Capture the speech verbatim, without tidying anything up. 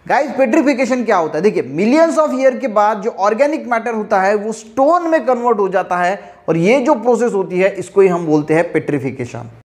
Guys petrification क्या होता है? देखिए, मिलियंस ऑफ ईयर के बाद जो ऑर्गेनिक मैटर होता है वो स्टोन में कन्वर्ट हो जाता है और ये जो प्रोसेस होती है इसको ही हम बोलते हैं पेट्रिफिकेशन।